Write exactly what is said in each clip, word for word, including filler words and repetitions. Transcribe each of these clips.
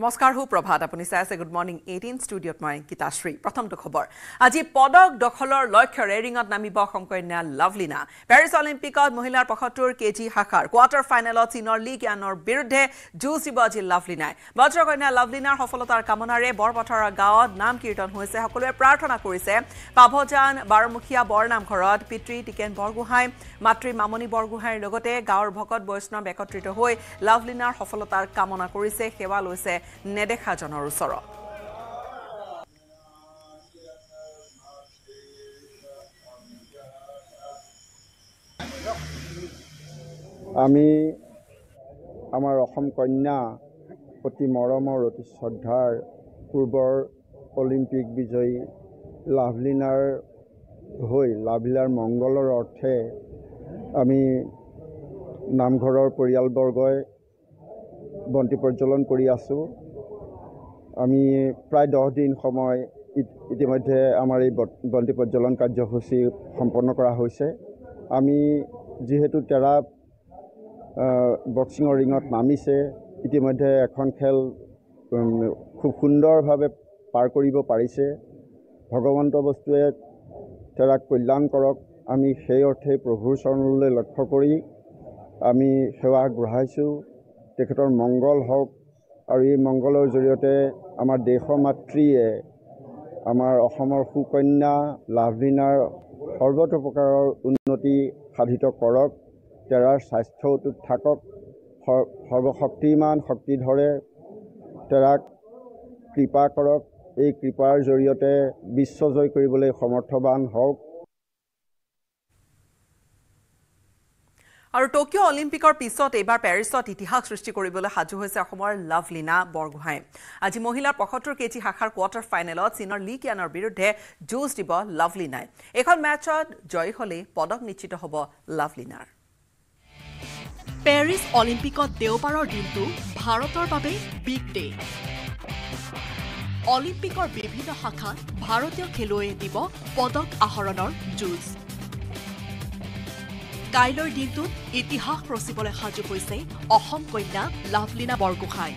নমস্কাৰ হু প্ৰভাত আপুনি চাই আছে গুড মৰ্নিং এইটিন ষ্টুডিঅ'ত মই গীতাশ্ৰী প্ৰথমটো খবৰ আজি পদক দখলৰ লক্ষ্যৰে ৰিঙত নামিব অসমকন্যা লাভলিনা পেৰিছ অলিম্পিকত মহিলাৰ পঁয়সত্তৰ কেজি শাখাৰ কোৱাৰ্টাৰ ফাইনেলত চীনৰ লি কিয়ানৰ বিৰুদ্ধে যুঁজ দিব আজি লাভলিনাই বজ্ৰকন্যা লাভলিনাৰ সফলতাৰ কামনাৰে বৰপথাৰৰ গাঁৱত নাম কীৰ্তন হৈছে সকলোৱে প্ৰাৰ্থনা কৰিছে পাভজান বাৰমুখীয়া বৰনামঘৰত পিতৃ টিকেন বৰগোহাঁই মাতৃ মামনি বৰগোহাঁইৰ লগতে গাঁৱৰ ভকত বৈষ্ণৱ একত্ৰিত হৈ লাভলিনাৰ সফলতাৰ কামনা কৰিছে সেৱা লৈছে নেদেখা জনৰ ওচৰত আমি আমাৰ অসম কন্যা অতি মৰমৰ অতি শ্ৰদ্ধাৰ পূৰ্বৰ অলিম্পিক বিজয়ী লাভলিনাৰ হৈ লাভলিনাৰ মংগলৰ অৰ্থে আমি নামঘৰৰ পৰিয়ালবৰ্গই বন্তি প্ৰজ্বলন কৰি আছোঁ আমি প্ৰায় দহ দিন সময় ইতিমধ্যে আমাৰ এই বন্তি প্ৰজ্বলন কাৰ্যসূচী সম্পন্ন কৰা হৈছে আমি যিহেতু তেৰা বক্সিঙৰ ৰিঙত নামিছে ইতিমধ্যে এখন খেল খুব সুন্দৰভাৱে পাৰ কৰিব পাৰিছে ভগৱন্ত বস্তুৱে তেৰাক কল্যাণ কৰক আমি সেই অৰ্থে প্ৰভুৰ চৰণলৈ লক্ষ্য কৰি আমি সেৱা আগবঢ়াইছোঁ তেখেতৰ মংগল হওক আৰু এই মংগলৰ জৰিয়তে আমাৰ দেশমাতৃয়ে আমাৰ অসমৰ সুকন্যা লাভলিনাৰ সৰ্বতো প্ৰকাৰৰ উন্নতি সাধিত কৰক তেৰাৰ স্বাস্থ্য অটুট থাকক সৰ্বশক্তিমান শক্তিধৰে তেৰাক কৃপা কৰক এই কৃপাৰ জৰিয়তে বিশ্বজয় কৰিবলৈ সমৰ্থবান হওক আৰু টকিঅ' অলিম্পিকৰ পিছত এইবাৰ পেৰিছত ইতিহাস সৃষ্টি কৰিবলৈ সাজু হৈছে অসমৰ লাভলিনা বৰগোহাঁই আজি মহিলাৰ পঁয়সত্তৰ কেজি শাখাৰ কোৱাৰ্টাৰ ফাইনেলত চীনৰ লি কিয়ানৰ বিৰুদ্ধে যুঁজ দিব লাভলিনাই এখন মেচত জয়ী হ'লে পদক নিশ্চিত হ'ব লাভলিনাৰ পেৰিছ অলিম্পিকত দেওবাৰৰ দিনটো ভাৰতৰ বাবে বিগ ডে অলিম্পিকৰ বিভিন্ন শাখাত ভাৰতীয় খেলুৱৈয়ে দিব পদক আহৰণৰ যুঁজ কাইলৈৰ দিনটোত ইতিহাস ৰচিবলৈ সাজু হৈছে অসম কন্যা লাভলিনা বৰগোহাঁই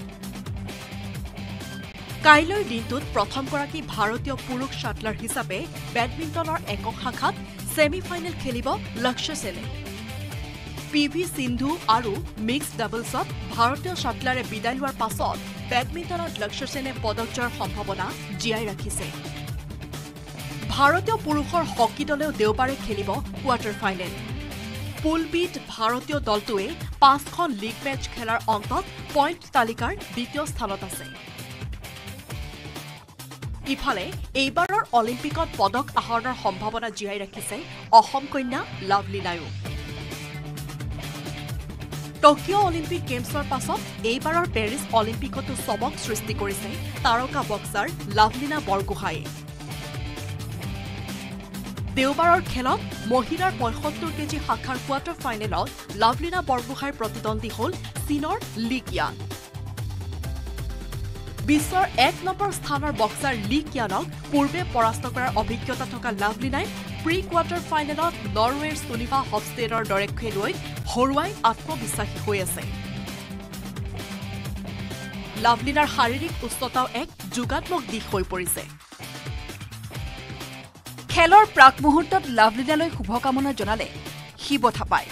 কাইলৈৰ দিনটোত প্ৰথমগৰাকী ভাৰতীয় পুৰুষ শ্বাটলাৰ হিচাপে বেডমিণ্টনৰ একক শাখাত ছেমি ফাইনেল খেলিব লক্ষ্য সেনে পি ভি সিন্ধু আৰু মিক্সড ডাবলছত ভাৰতীয় শ্বাটলাৰে বিদায় লোৱাৰ পাছত বেডমিণ্টনত লক্ষ্য সেনে পদক জয়ৰ সম্ভাৱনা জীয়াই ৰাখিছে ভাৰতীয় পুৰুষৰ হকী দলেও দেওবাৰে খেলিব কোৱাৰ্টাৰ ফাইনেল পুল বিত ভাৰতীয় দলটোৱে পাঁচখন লীগ মেচ খেলাৰ অন্তত পইণ্ট তালিকাৰ দ্বিতীয় স্থানত আছে ইফালে এইবাৰৰ অলিম্পিকত পদক আহৰণৰ সম্ভাৱনা জীয়াই ৰাখিছে অসম কন্যা লাভলিনায়ো টকিঅ' অলিম্পিক গেমছৰ পাছত এইবাৰৰ পেৰিছ অলিম্পিকতো চমক সৃষ্টি কৰিছে তাৰকা বক্সাৰ লাভলিনা বৰগোহাঁইয়ে দেওবাৰৰ খেলত মহিলাৰ পঁয়সত্তৰ কেজি শাখাৰ কোৱাৰ্টাৰ ফাইনেলত লাভলিনা বৰগোহাঁইৰ প্ৰতিদ্বন্দ্বী হ'ল চীনৰ লি কিয়ান বিশ্বৰ এক নম্বৰ স্থানৰ বক্সাৰ লি কিয়ানক পূৰ্বে পৰাস্ত কৰাৰ অভিজ্ঞতা থকা লাভলিনাই প্ৰি কোৱাৰ্টাৰ ফাইনেলত নৰৱেৰ সুনিভা হফষ্টেডৰ দৰে খেলুৱৈক হৰুৱাই আত্মবিশ্বাসী হৈ আছে লাভলিনাৰ শাৰীৰিক উচ্চতাও এক যোগাত্মক দিশ হৈ পৰিছে খেলৰ প্ৰাক মুহূৰ্তত লাভলিনালৈ শুভকামনা জনালে শিৱ থাপাই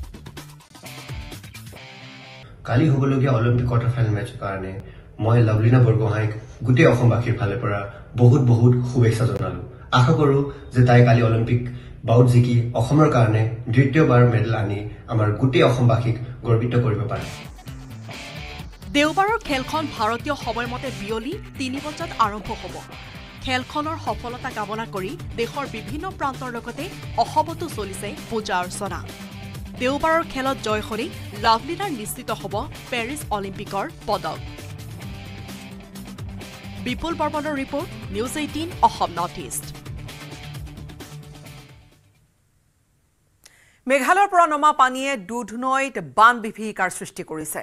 কালি হ'বলগীয়া অলিম্পিক কোৱাৰ্টাৰ ফাইনেল মেচৰ কাৰণে মই লাভলিনা বৰগোহাঁইক গোটেই অসমবাসীৰ ফালৰ পৰা বহুত বহুত শুভেচ্ছা জনালো আশা কৰোঁ যে তাই কালি অলিম্পিক বাউট জিকি অসমৰ কাৰণে দ্বিতীয়বাৰ মেডেল আনি আমাৰ গোটেই অসমবাসীক গৰ্বিত কৰিব পাৰে দেওবাৰৰ খেলখন ভাৰতীয় সময়মতে বিয়লি তিনি বজাত আৰম্ভ হ'ব খেলখনৰ সফলতা কামনা কৰি দেশৰ বিভিন্ন প্ৰান্তৰ লগতে অসমতো চলিছে পূজা অৰ্চনা দেওবাৰৰ খেলত জয় হ'লে লাভলিনাৰ নিশ্চিত হ'ব পেৰিছ অলিম্পিকৰ পদক বিপুল বৰ্মনৰ report news eighteen Assam north east মেঘালয়ৰ পৰা নমা পানীয়ে দুধনৈত বান বিভীষিকাৰ সৃষ্টি কৰিছে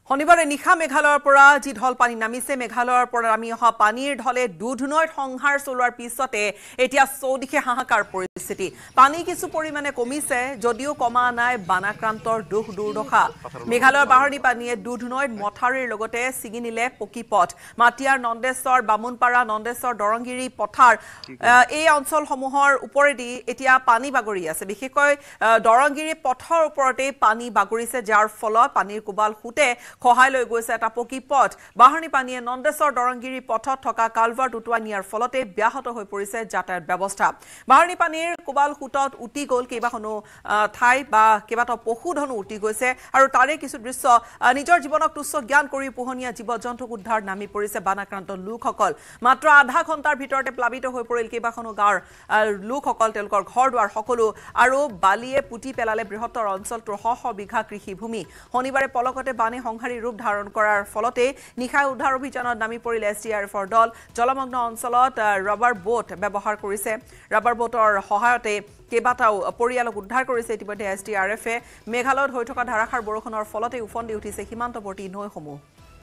শনিবাৰে নিশা মেঘালয়ৰ পৰা যি ঢল পানী নামিছে মেঘালয়ৰ পৰা নামি অহা পানীৰ ঢলে দুধনৈত সংহাৰ চলোৱাৰ পিছতে এতিয়া চৌদিশে হাহাকাৰ পৰিস্থিতি পানী কিছু পৰিমাণে কমিছে যদিও কমা নাই বানাক্ৰান্তৰ দুখ দুৰ্দশা মেঘালয়ৰ বাহনী পানীয়ে দুধনৈত মথাৰীৰ লগতে ছিগি নিলে পকী পথ মাটিয়াৰ নন্দেশ্বৰ বামুনপাৰা নন্দেশ্বৰ দৰংগিৰি পথাৰ এই অঞ্চলসমূহৰ ওপৰেদি এতিয়া পানী বাগৰি আছে বিশেষকৈ দৰংগিৰি পথৰ ওপৰতে পানী বাগৰিছে যাৰ ফলত পানীৰ কোবাল খুটে খহাই লৈ গৈছে এটা পকী পথ বাহনী পানীয়ে নন্দেশ্বৰ দৰংগিৰি পথত থকা কালভাৰ্ট উটুৱাই নিয়াৰ ফলতে ব্যাহত হৈ পৰিছে যাতায়াত ব্যৱস্থা বাহনী পানীৰ কোবাল খুটত উটি গ'ল কেইবাখনো ঠাই বা কেইবাটাও পশুধনো উটি গৈছে আৰু তাৰে কিছু দৃশ্য নিজৰ জীৱনক তুচ্ছ জ্ঞান কৰি পোহনীয়া জীৱ জন্তুক উদ্ধাৰ নামি পৰিছে বানাক্ৰান্ত লোকসকল মাত্ৰ আধা ঘণ্টাৰ ভিতৰতে প্লাবিত হৈ পৰিল কেইবাখনো গাঁৱৰ লোকসকল তেওঁলোকৰ ঘৰ দুৱাৰ সকলো আৰু বালিয়ে পুতি পেলালে বৃহত্তৰ অঞ্চলটোৰ শ শ বিঘা কৃষিভূমি শনিবাৰে পলকতে বানে সংহাৰী ৰূপ ধাৰণ কৰাৰ ফলতে নিশা উদ্ধাৰ অভিযানত নামি পৰিল এছ ডি আৰ এফৰ দল জলমগ্ন অঞ্চলত ৰাবাৰ বোট ব্যৱহাৰ কৰিছে ৰাবাৰ বোটৰ সহায়তে কেইবাটাও পৰিয়ালক উদ্ধাৰ কৰিছে ইতিমধ্যে এছ ডি আৰ এফে মেঘালয়ত হৈ থকা ধাৰাসাৰ বৰষুণৰ ফলতে উফন্দি উঠিছে সীমান্তৱৰ্তী নৈসমূহ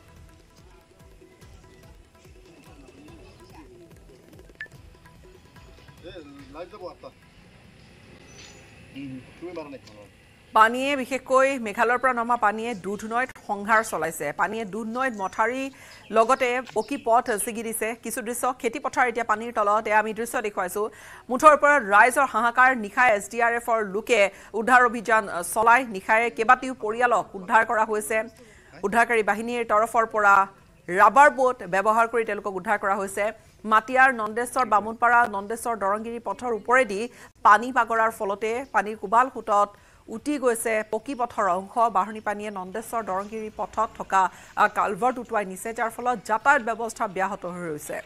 পানীয়ে বিশেষকৈ মেঘালয়ৰ পৰা নমা পানীয়ে দুধনৈত সংহাৰ চলাইছে পানীয়ে দুধনৈত মথাৰী লগতে পকী পথ ছিগি দিছে কিছু দৃশ্য খেতি পথাৰ এতিয়া পানীৰ তলত এয়া আমি দৃশ্য দেখুৱাইছোঁ মুঠৰ ওপৰত ৰাইজৰ হাহাকাৰ নিশাই এছ ডি আৰ এফৰ লোকে উদ্ধাৰ অভিযান চলাই নিশাই কেইবাটিও পৰিয়ালক উদ্ধাৰ কৰা হৈছে উদ্ধাৰকাৰী বাহিনীৰ তৰফৰ পৰা ৰাবাৰ বোট ব্যৱহাৰ কৰি তেওঁলোকক উদ্ধাৰ কৰা হৈছে মাটিয়াৰ নন্দেশ্বৰ বামুনপাৰা নন্দেশ্বৰ দৰংগিৰি পথৰ ওপৰেদি পানী বাগৰাৰ ফলতে পানীৰ কোবাল খুটত উটি গৈছে পকী পথৰ অংশ বাহনী পানীয়ে নন্দেশ্বৰ দৰংগিৰি পথত থকা কালভাৰ্ট উটুৱাই নিছে যাৰ ফলত যাতায়াত ব্যৱস্থা ব্যাহত হৈ ৰৈছে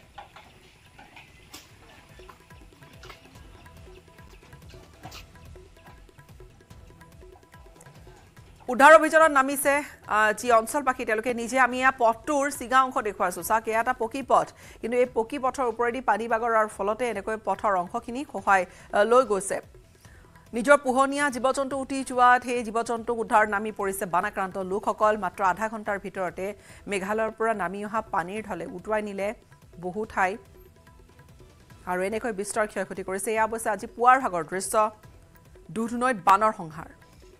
উদ্ধাৰ অভিযানত নামিছে যি অঞ্চলবাসী তেওঁলোকে নিজে আমি এয়া পথটোৰ চিগা অংশ দেখুৱাইছোঁ চাওক এয়া এটা পকী পথ কিন্তু এই পকী পথৰ ওপৰেদি পানী বাগৰাৰ ফলতে এনেকৈ পথৰ অংশখিনি খহাই লৈ গৈছে নিজৰ পোহনীয়া জীৱ জন্তু উটি যোৱাত সেই জীৱ জন্তুক উদ্ধাৰ নামি পৰিছে বানাক্ৰান্ত লোকসকল মাত্ৰ আধা ঘণ্টাৰ ভিতৰতে মেঘালয়ৰ পৰা নামি অহা পানীৰ ঢলে উটুৱাই নিলে বহু ঠাই আৰু এনেকৈ বিস্তৰ ক্ষয়ক্ষতি কৰিছে এয়া অৱশ্যে আজি পুৱাৰ ভাগৰ দৃশ্য দুধনৈত বানৰ সংহাৰ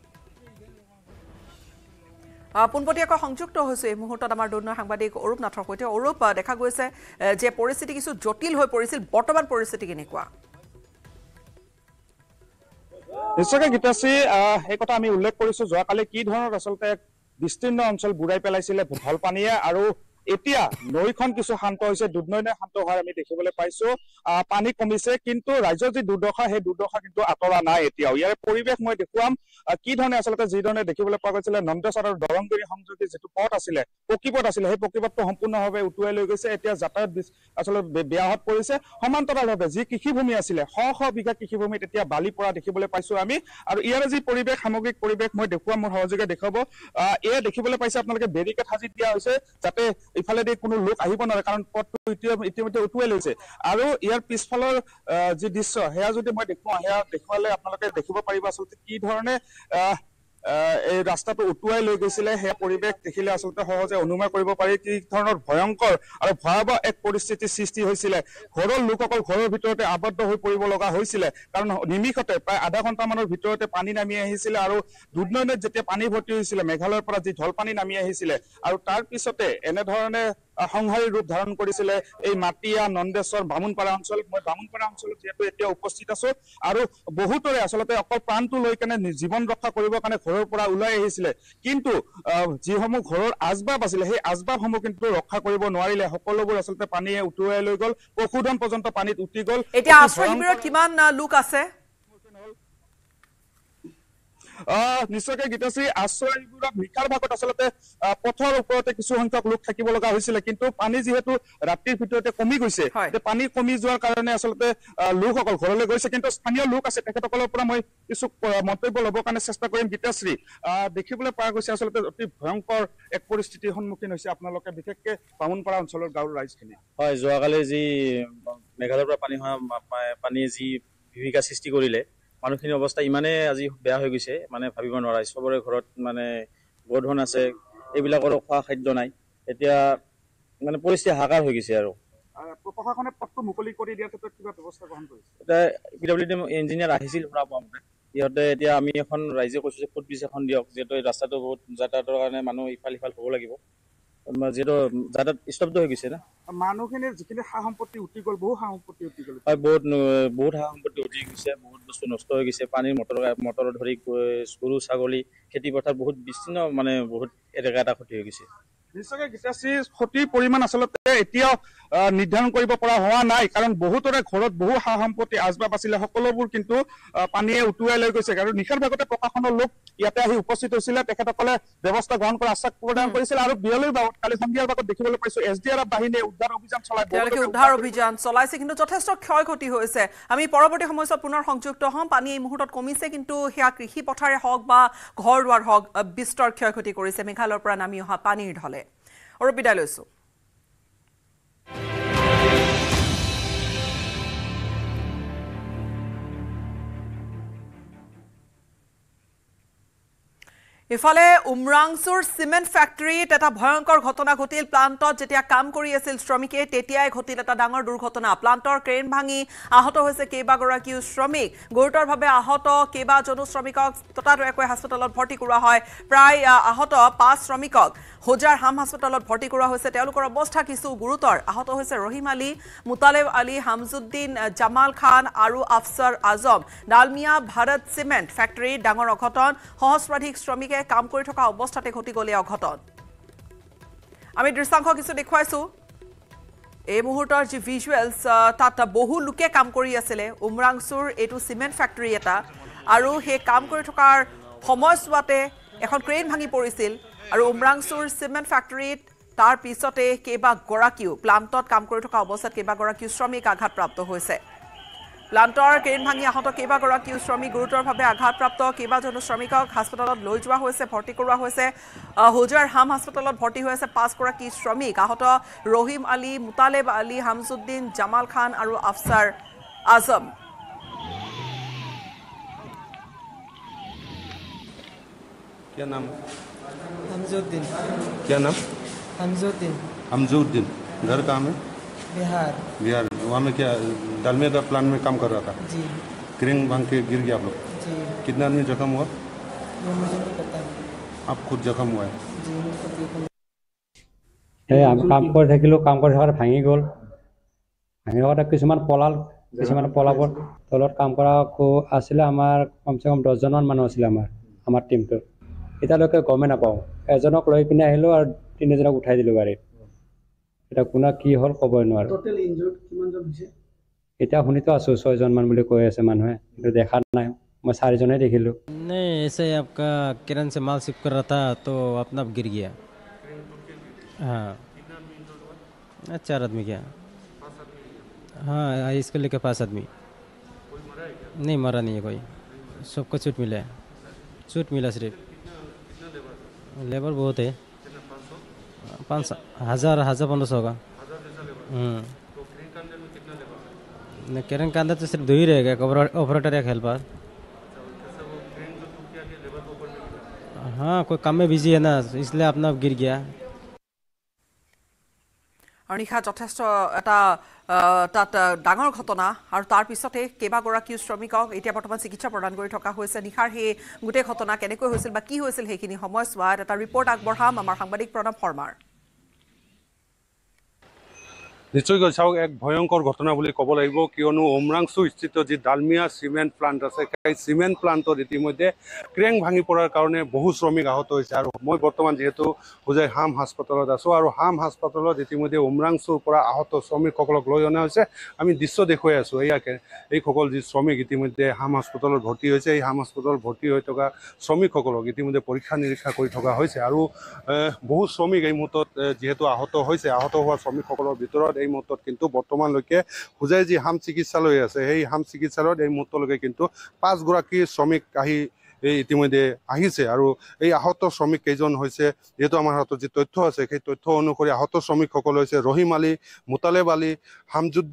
পোনপটীয়াকৈ সংযুক্ত হৈছে এই মুহূৰ্তত আমাৰ দুধনৈৰ সাংবাদিক অৰূপ নাথৰ সৈতে অৰূপ দেখা গৈছে যে পৰিস্থিতি কিছু জটিল হৈ পৰিছিল বৰ্তমান পৰিস্থিতি কেনেকুৱা নিশ্চয়কৈ গীতাশ্ৰী এই কথা আমি উল্লেখ কৰিছো যোৱাকালি কি ধৰণৰ আচলতে বিস্তীৰ্ণ অঞ্চল বুৰাই পেলাইছিলে ঢল পানীয়ে আৰু এতিয়া নৈখন কিছু শান্ত হৈছে দুধনৈ নৈ শান্ত হোৱাৰ আমি দেখিবলৈ পাইছো পানী কমিছে কিন্তু ৰাজ্যৰ যি দুৰ্দশা সেই দুৰ্দশা কিন্তু আঁতৰা নাই এতিয়াও ইয়াৰ পৰিৱেশ মই দেখুৱাম কি ধৰণে আচলতে যি ধৰণে দেখিবলৈ পোৱা গৈছিলে নন্দেশ্বৰ আৰু দৰংগিৰি সংযোগী যিটো পথ আছিলে পকী পথ আছিলে সেই পকী পথটো সম্পূৰ্ণভাৱে উটুৱাই লৈ গৈছে এতিয়া যাতায়াত আচলতে ব্যাহত পৰিছে সমান্তৰালভাৱে যি কৃষিভূমি আছিলে শ শ বিঘা কৃষিভূমিত এতিয়া বালি পৰা দেখিবলৈ পাইছো আমি আৰু ইয়াৰে যি পৰিৱেশ সামগ্ৰিক পৰিৱেশ মই দেখুৱাম মোৰ সহযোগে দেখুৱাব এয়া দেখিবলৈ পাইছে আপোনালোকে বেৰিকেড সাজি দিয়া হৈছে যাতে ইফালেদি কোনো লোক আহিব নোৱাৰে কাৰণ পথটো ইতিমধ্যে উটুৱাই লৈছে আৰু ইয়াৰ পিছফালৰ যি দৃশ্য সেয়া যদি মই দেখুৱাওঁ সেয়া দেখুৱালে আপোনালোকে দেখিব পাৰিব আচলতে কি ধৰণে এই ৰাস্তাটো উটুৱাই লৈ গৈছিলে সেয়া পৰিৱেশ দেখিলে আচলতে সহজে অনুমান কৰিব পাৰি কি ধৰণৰ ভয়ংকৰ আৰু ভয়াৱহ এক পৰিস্থিতিৰ সৃষ্টি হৈছিলে ঘৰৰ লোকসকল ঘৰৰ ভিতৰতে আবদ্ধ হৈ পৰিব লগা হৈছিলে কাৰণ নিমিষতে প্ৰায় আধা ঘণ্টামানৰ ভিতৰতে পানী নামি আহিছিলে আৰু দুধনৈ নৈত যেতিয়া পানী ভৰ্তি হৈছিলে মেঘালয়ৰ পৰা যি ঢল পানী নামি আহিছিলে আৰু তাৰ পিছতে এনেধৰণে সংহাৰী ৰূপ ধাৰণ কৰিছিলে এই মাটিয়া নন্দেশ্বৰ বামুনপাৰা অঞ্চল মই বামুনপাৰা অঞ্চলত যিহেতু এতিয়া উপস্থিত আছো আৰু বহুতৰে আচলতে অকল প্ৰাণটো লৈ কেনে জীৱন ৰক্ষা কৰিবৰ কাৰণে ঘৰৰ পৰা ওলাই আহিছিলে কিন্তু যিসমূহ ঘৰৰ আচবাব আছিলে সেই আচবাবসমূহ কিন্তু ৰক্ষা কৰিব নোৱাৰিলে সকলোবোৰ আচলতে পানীয়ে উটুৱাই লৈ গ'ল পশুধন পৰ্যন্ত পানীত উটি গ'ল এতিয়া আশ্ৰয় শিবিৰত কিমান লোক আছে নিশ্চয়কৈ গীতাশ্ৰী আশ্ৰয় শিবিৰত নিশাৰ ভাগত আচলতে পথৰ ওপৰতে কিছু সংখ্যক লোক থাকিব লগা হৈছিলে কিন্তু পানী যিহেতু ৰাতিৰ ভিতৰতে কমি গৈছে পানী কমি যোৱাৰ কাৰণে আচলতে লোকসকল ঘৰলৈ গৈছে কিন্তু স্থানীয় লোক আছে তেখেতসকলৰ পৰা মই কিছু মন্তব্য ল'বৰ কাৰণে চেষ্টা কৰিম গীতাশ্ৰী দেখিবলৈ পোৱা গৈছে আচলতে অতি ভয়ংকৰ এক পৰিস্থিতিৰ সন্মুখীন হৈছে আপোনালোকে বিশেষকৈ বামুনপাৰা অঞ্চলৰ গাঁৱৰ ৰাইজখিনি হয় যোৱাকালি যি মেঘালয়ৰ পৰা পানী হোৱা পানীয়ে যি বিভীষিকা সৃষ্টি কৰিলে মানুহখিনিৰ অৱস্থা ইমানে আজি বেয়া হৈ গৈছে মানে ভাবিব নোৱাৰা চবৰে ঘৰত মানে গোধন আছে এইবিলাকৰ খোৱা খাদ্য নাই এতিয়া মানে পৰিস্থিতি হাহাকাৰ হৈ গৈছে আৰু প্ৰশাসনে পথটো মুকলি কৰি দিয়াৰ ক্ষেত্ৰত কিবা ব্যৱস্থা গ্ৰহণ কৰিছে এতিয়া পি ডব্লিউ ডি ইঞ্জিনিয়াৰ আহিছিল শুনা পোৱা মতে ইহঁতে এতিয়া আমি এখন ৰাইজে কৈছোঁ যে ফুটব্ৰিজ এখন দিয়ক যিহেতু এই ৰাস্তাটো বহুত যাতায়াতৰ কাৰণে মানুহ ইফাল সিফাল হ'ব লাগিব যিহেতু যাতায়াত স্তব্ধ হৈ গৈছে না মানুহখিনিৰ যিখিনি সা সম্পত্তি উটি গ'ল বহু সা সম্পত্তি উটি গ'ল হয় বহুত বহুত সা সম্পত্তি উটি গৈছে বহুত বস্তু নষ্ট হৈ গৈছে পানীৰ মটৰ মটৰ ধৰি গৰু ছাগলী খেতি পথাৰ বহুত বিচ্ছিন্ন মানে বহুত এলেকা এটা ক্ষতি হৈ গৈছে নিশ্চয়কৈ গীতাশ্ৰী ক্ষতিৰ পৰিমাণ আচলতে এতিয়াও নিৰ্ধাৰণ কৰিব পৰা হোৱা নাই কাৰণ বহুতৰে ঘৰত বহু সা সম্পত্তি আচবাব আছিলে সকলোবোৰ কিন্তু পানীয়ে উটুৱাই লৈ গৈছে আৰু নিশাৰ ভাগতে প্ৰশাসনৰ লোক ইয়াতে আহি উপস্থিত হৈছিলে তেখেতসকলে ব্যৱস্থা গ্ৰহণ কৰাৰ আশ্বাস প্ৰদান কৰিছিল আৰু বিয়লিৰ ভাগত কালি সন্ধিয়াৰ ভাগত দেখিবলৈ পাইছো এছ ডি আৰ এফ বাহিনীয়ে উদ্ধাৰ অভিযান চলাই তেওঁলোকে উদ্ধাৰ অভিযান চলাইছে কিন্তু যথেষ্ট ক্ষয় ক্ষতি হৈছে আমি পৰৱৰ্তী সময়ছোৱাত পুনৰ সংযুক্ত হ'ম পানী এই মুহূৰ্তত কমিছে কিন্তু সেয়া কৃষি পথাৰে হওক বা ঘৰ দুৱাৰ হওক বিস্তৰ ক্ষয় ক্ষতি কৰিছে মেঘালয়ৰ পৰা নামি অহা পানীৰ ঢলে আৰু বিদায় লৈছো ইফালে উমৰাংচুৰ সিমেন্ট ফ্যাক্টৰীত এটা ভয়ংকৰ ঘটনা ঘটিল প্লান্টত যেতিয়া কাম কৰি আছিল শ্ৰমিকে তেতিয়াই ঘটিল এটা ডাঙৰ দুৰ্ঘটনা প্লান্টৰ ক্ৰেন ভাঙি আহত হৈছে কেইবাগৰাকী শ্ৰমিক গুৰুতৰভাৱে আহত কেইবাজনো শ্ৰমিকক ততাতৈয়াকৈ হাস্পতালত ভৰ্তি কৰোৱা হয় প্ৰায় আহত পাঁচ শ্ৰমিকক হোজাৰ হাম হাস্পতালত ভৰ্তি কৰোৱা হৈছে তেওঁলোকৰ অৱস্থা কিছু গুৰুতৰ আহত হৈছে ৰহিম আলী মুতালেব আলী হামজুদ্দিন জামাল খান আৰু আফছাৰ আজম ডালমিয়া ভাৰত সিমেন্ট ফ্যাক্টৰীৰ ডাঙৰ অঘটন সহস্ৰাধিক শ্ৰমিকে কাম কৰি থকা অৱস্থাতে ঘটি গ'লে অঘটন আমি দৃশ্যাংশ কিছু দেখুৱাইছো এই মুহূৰ্তৰ যি ভিজুৱেলছ তাত বহু লোকে কাম কৰি আছিলে উমৰাংচুৰ এইটো সিমেন্ট ফ্যাক্টৰী এটা আৰু সেই কাম কৰি থকাৰ সময়ছোৱাতে এখন ক্ৰেন ভাঙি পৰিছিল আৰু উমৰাংচুৰ সিমেন্ট ফ্যাক্টৰীত তাৰ পিছতে কেইবাগৰাকীও প্লান্টত কাম কৰি থকা অৱস্থাত কেইবাগৰাকীও শ্ৰমিক আঘাতপ্ৰাপ্ত হৈছে প্লান্টৰ ক্ৰেন ভাঙি আহত কেইবাগৰাকীও শ্ৰমিক গুৰুতৰভাৱে আঘাতপ্ৰাপ্ত কেইবাজনো শ্ৰমিকক হাস্পতালত লৈ যোৱা হৈছে ভৰ্তি কৰোৱা হৈছে হোজাৰ হাম হাস্পতালত ভৰ্তি হৈ আছে পাঁচগৰাকী শ্ৰমিক আহত ৰহিম আলী মুতালেব আলী হামজুদ্দিন জামাল খান আৰু আফছাৰ আজম क्या नाम हमजुद्दीन क्या नाम हमजुद्दीन हमजुद्दीन घर कहाँ में बिहार बिहार वहाँ में क्या डालमिया का प्लान में काम कर रहा था जी क्रेन भांग के गिर गया आप लोग जी कितना आदमी जख्म हुआ ये मुझे नहीं पता आप खुद जख्म हुआ है जी मुझको देखो এই আমি কাম কৰি থাকিলোঁ কাম কৰি থকাত ভাঙি গ'ল ভাঙি থকাতে কিছুমান পলাল কিছুমান পলাবৰ তলত কাম কৰা আছিলে আমাৰ কমচে কম দহজনমান মানুহ আছিলে আমাৰ আমাৰ টিমটোত এতিয়ালৈকে গমে নাপাওঁ এজনক লৈ পিনে আহিলোঁ আৰু তিনিজনক উঠাই দিলোঁ গাড়ীত এটা কোনা কি হ'ল ক'বই নোৱাৰোঁ এতিয়া শুনিতো আছোঁ ছয়জনমান বুলি কৈ আছে মানুহে কিন্তু দেখা নাই मैं सारे जने देख लो नहीं ऐसे आपका किरण से माल शिफ्ट कर रहा था तो अपना गिर गया हाँ चार आदमी क्या हाँ इसको लेके पाँच आदमी नहीं मरा नहीं है कोई सबको चोट मिला है चोट मिला सिर्फ लेबर बहुत है पाँच हज़ार हज़ार पंद्रह सौ का नहीं किरण का अंदर तो सिर्फ दो ही रहेगा ऑपरेटर या हेल्पर हाँ कोई काम में बिजी है ना इसलिए अपना गिर गया আৰু নিশা যথেষ্ট এটা তাত ডাঙৰ ঘটনা আৰু তাৰ পিছতে কেইবাগৰাকীও শ্ৰমিকক এতিয়া বৰ্তমান চিকিৎসা প্ৰদান কৰি থকা হৈছে নিশাৰ সেই গোটেই ঘটনা কেনেকৈ হৈছিল বা কি হৈছিল সেইখিনি সময়ছোৱাত এটা ৰিপৰ্ট আগবঢ়াম আমাৰ সাংবাদিক প্ৰণৱ শৰ্মাৰ নিশ্চয়কৈ চাওক এক ভয়ংকৰ ঘটনা বুলি ক'ব লাগিব কিয়নো উমৰাংচু স্থিত যি ডালমিয়া চিমেণ্ট প্লাণ্ট আছে সেই চিমেণ্ট প্লাণ্টত ইতিমধ্যে ক্ৰেং ভাঙি পৰাৰ কাৰণে বহু শ্ৰমিক আহত হৈছে আৰু মই বৰ্তমান যিহেতু হোজাই হাম হাস্পতালত আছোঁ আৰু হাম হাস্পতালত ইতিমধ্যে উমৰাংচুৰ পৰা আহত শ্ৰমিকসকলক লৈ অনা হৈছে আমি দৃশ্য দেখুৱাই আছোঁ এয়াকে এইসকল যি শ্ৰমিক ইতিমধ্যে হাম হাস্পতালত ভৰ্তি হৈছে এই হাম হাস্পতালত ভৰ্তি হৈ থকা শ্ৰমিকসকলক ইতিমধ্যে পৰীক্ষা নিৰীক্ষা কৰি থকা হৈছে আৰু বহু শ্ৰমিক এই মুহূৰ্তত যিহেতু আহত হৈছে আহত হোৱা শ্ৰমিকসকলৰ ভিতৰত এই মুহূৰ্তত কিন্তু বৰ্তমানলৈকে হোজাই যি হাম চিকিৎসালয় আছে সেই হাম চিকিৎসালয়ত এই মুহূৰ্তলৈকে কিন্তু পাঁচগৰাকী শ্ৰমিক আহি এই ইতিমধ্যে আহিছে আৰু এই আহত শ্ৰমিক কেইজন হৈছে যেহেতু আমাৰ হাতত যি তথ্য আছে সেই তথ্য অনুসৰি আহত শ্ৰমিকসকল হৈছে ৰহিম আলী মুতালেব আলী হামজুদ্দিন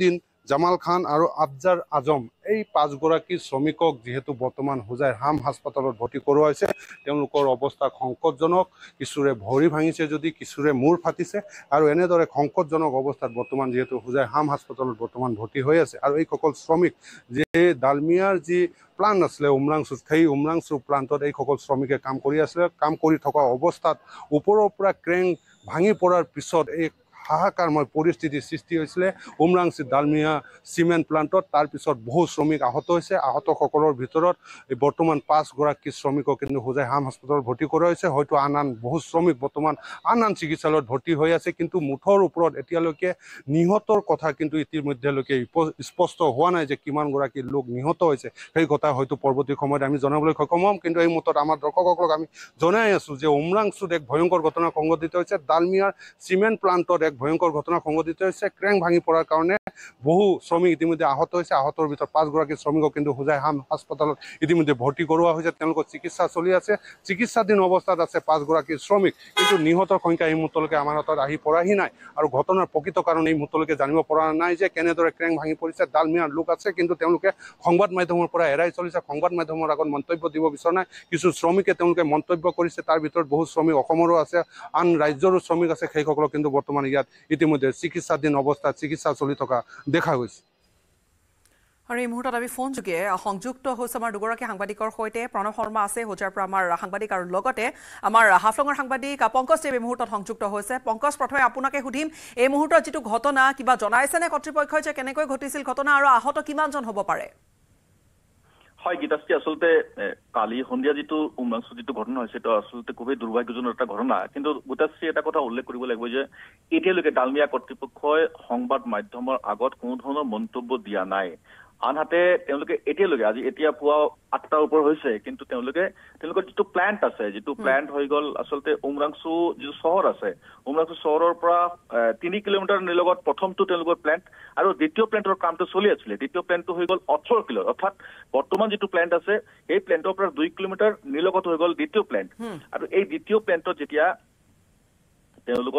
জামাল খান আৰু আফজাৰ আজম এই পাঁচগৰাকী শ্ৰমিকক যিহেতু বৰ্তমান হোজাইৰ হাম হাস্পতালত ভৰ্তি কৰোৱা হৈছে তেওঁলোকৰ অৱস্থা সংকটজনক কিছুৰে ভৰি ভাঙিছে যদি কিছুৰে মূৰ ফাটিছে আৰু এনেদৰে সংকটজনক অৱস্থাত বৰ্তমান যিহেতু হোজাইৰ হাম হাস্পতালত বৰ্তমান ভৰ্তি হৈ আছে আৰু এইসকল শ্ৰমিক যে ডালমিয়াৰ যি প্লান্ট আছিলে উমৰাংচুত সেই উমৰাংচু প্লান্টত এইসকল শ্ৰমিকে কাম কৰি আছিলে কাম কৰি থকা অৱস্থাত ওপৰৰ পৰা ক্ৰেং ভাঙি পৰাৰ পিছত এই হাহাকাৰময় পৰিস্থিতিৰ সৃষ্টি হৈছিলে উমৰাংচু ডালমিয়া চিমেণ্ট প্লান্টত তাৰ পিছত বহু শ্ৰমিক আহত হৈছে আহতসকলৰ ভিতৰত বৰ্তমান পাঁচগৰাকী শ্ৰমিকক কিন্তু হোজাই হাম হাস্পতালত ভৰ্তি কৰা হৈছে হয়তো আন আন বহু শ্ৰমিক বৰ্তমান আন আন চিকিৎসালয়ত ভৰ্তি হৈ আছে কিন্তু মুঠৰ ওপৰত এতিয়ালৈকে নিহতৰ কথা কিন্তু ইতিমধ্যেলৈকে স্পষ্ট হোৱা নাই যে কিমানগৰাকী লোক নিহত হৈছে সেই কথা হয়তো পৰৱৰ্তী সময়ত আমি জনাবলৈ সক্ষম হ'ম কিন্তু এই মুহূৰ্তত আমাৰ দৰ্শকসকলক আমি জনাই আছো যে উমৰাংচুত এক ভয়ংকৰ ঘটনা সংঘটিত হৈছে ডালমিয়াৰ চিমেণ্ট প্লান্টত এক ভয়ংকৰ ঘটনা সংঘটিত হৈছে ক্ৰেং ভাঙি পৰাৰ কাৰণে বহু শ্ৰমিক ইতিমধ্যে আহত হৈছে আহতৰ ভিতৰত পাঁচগৰাকী শ্ৰমিকক কিন্তু হোজাই হাম হাস্পতালত ইতিমধ্যে ভৰ্তি কৰোৱা হৈছে তেওঁলোকৰ চিকিৎসা চলি আছে চিকিৎসাধীন অৱস্থাত আছে পাঁচগৰাকী শ্ৰমিক কিন্তু নিহতৰ সংখ্যা এই মুহূৰ্তলৈকে আমাৰ হাতত আহি পৰাহি নাই আৰু ঘটনাৰ প্ৰকৃত কাৰণ এই মুহূৰ্তলৈকে জানিব পৰা নাই যে কেনেদৰে ক্ৰেং ভাঙি পৰিছে ডালমিয়াৰ লোক আছে কিন্তু তেওঁলোকে সংবাদ মাধ্যমৰ পৰা এৰাই চলিছে সংবাদ মাধ্যমৰ আগত মন্তব্য দিব বিচৰা নাই কিছু শ্ৰমিকে তেওঁলোকে মন্তব্য কৰিছে তাৰ ভিতৰত বহু শ্ৰমিক অসমৰো আছে আন ৰাজ্যৰো শ্ৰমিক আছে সেইসকলক কিন্তু বৰ্তমান ইয়াত ইতিমধ্যে চিকিৎসাধীন অৱস্থাত চিকিৎসা চলি থকা দেখা গৈছে আৰু এই মুহূৰ্তত আমি ফোন যোগে সংযুক্ত হৈছে আমাৰ দুগৰাকী সাংবাদিকৰ সৈতে প্ৰণৱ শৰ্মা আছে হোজাৰ পৰা আমাৰ সাংবাদিক আৰু লগতে আমাৰ হাফলঙৰ সাংবাদিক পংকজ দেৱ এই মুহূৰ্তত সংযুক্ত হৈছে পংকজ প্ৰথমে আপোনাকে সুধিম এই মুহূৰ্তত যিটো ঘটনা কিবা জনাইছেনে কৰ্তৃপক্ষই যে কেনেকৈ ঘটিছিল ঘটনা আৰু আহত কিমানজন হ'ব পাৰে হয় গীতাশ্ৰী আচলতে কালি সন্ধিয়া যিটো উমৰাংচু যিটো ঘটনা হৈছে সেইটো আচলতে খুবেই দুৰ্ভাগ্যজনক এটা ঘটনা কিন্তু গীতাশ্ৰী এটা কথা উল্লেখ কৰিব লাগিব যে এতিয়ালৈকে ডালমিয়া কৰ্তৃপক্ষই সংবাদ মাধ্যমৰ আগত কোনো ধৰণৰ মন্তব্য দিয়া নাই আনহাতে তেওঁলোকে এতিয়ালৈকে আজি এতিয়া পুৱা আঠটাৰ ওপৰ হৈছে কিন্তু তেওঁলোকে তেওঁলোকৰ যিটো প্লান্ট আছে যিটো প্লান্ট হৈ গ'ল আচলতে উমৰাংচু যিটো চহৰ আছে উমৰাংচু চহৰৰ পৰা তিনি কিলোমিটাৰ নিলগত প্ৰথমটো তেওঁলোকৰ প্লান্ট আৰু দ্বিতীয় প্লান্টৰ কামটো চলি আছিলে দ্বিতীয় প্লান্টটো হৈ গ'ল ওঠৰ কিলো অৰ্থাৎ বৰ্তমান যিটো প্লান্ট আছে এই প্লান্টৰ পৰা দুই কিলোমিটাৰ নিলগত হৈ গ'ল দ্বিতীয় প্লান্ট আৰু এই দ্বিতীয় প্লান্টত যেতিয়া তেওঁলোকৰ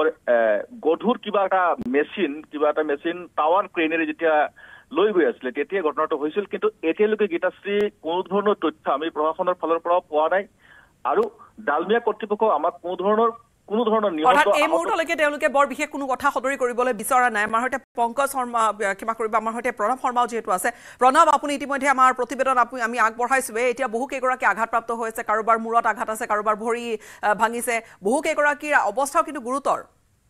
গধুৰ কিবা এটা মেচিন কিবা এটা মেচিন টাৱাৰ ক্ৰেনেৰে যেতিয়া লৈ গৈ আছিলে তেতিয়া ঘটনাটো হৈছিল কিন্তু এতিয়ালৈকে গীতাশ্ৰী কোনো ধৰণৰ তথ্য আমি প্ৰশাসনৰ ফালৰ পৰা পোৱা নাই আৰু ডালমিয়া কৰ্তৃপক্ষ আমাক কোনো ধৰণৰ কোনো ধৰণৰ নিয়ম এই মুহূৰ্তলৈকে তেওঁলোকে বৰ বিশেষ কোনো কথা সদৰি কৰিবলৈ বিচৰা নাই আমাৰ সৈতে পংকজ শৰ্মা কিবা কৰিব আমাৰ সৈতে প্ৰণৱ শৰ্মাও যিহেতু আছে প্ৰণৱ আপুনি ইতিমধ্যে আমাৰ প্ৰতিবেদন আমি আগবঢ়াইছোৱে এতিয়া বহু কেইগৰাকী আঘাতপ্ৰাপ্ত হৈছে কাৰোবাৰ মূৰত আঘাত আছে কাৰোবাৰ ভৰি ভাঙিছে বহু কেইগৰাকীৰ অৱস্থাও কিন্তু গুৰুতৰ